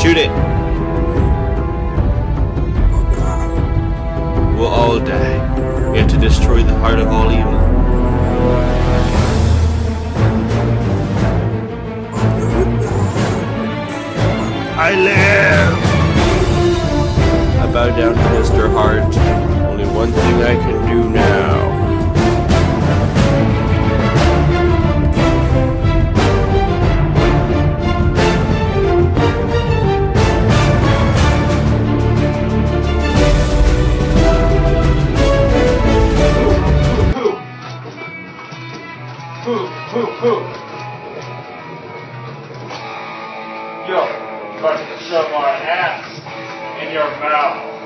Shoot it! We'll all die. We have to destroy the heart of all evil. I live! I bow down to Mr. Hart. Only one thing I can do now. Who? Yo, about to shove my ass in your mouth.